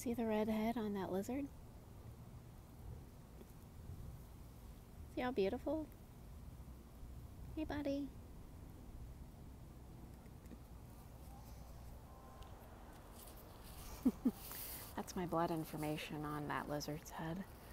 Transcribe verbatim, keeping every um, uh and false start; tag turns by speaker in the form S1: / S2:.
S1: See the red head on that lizard? See how beautiful? Hey, buddy. That's my blood information on that lizard's head.